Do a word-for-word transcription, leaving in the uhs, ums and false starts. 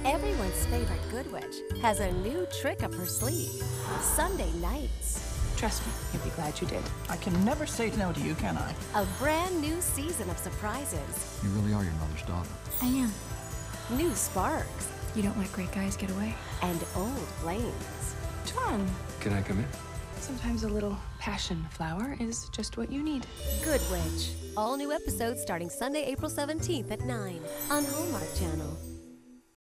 Everyone's favorite Good Witch has a new trick up her sleeve. Sunday nights. Trust me, you'll be glad you did. I can never say no to you, can I? A brand new season of surprises. You really are your mother's daughter. I am. New sparks. You don't let great guys get away. And old flames. John, Can I come in? sometimes a little passion flower is just what you need. Good Witch. All new episodes starting Sunday, April seventeenth at nine on Hallmark Channel.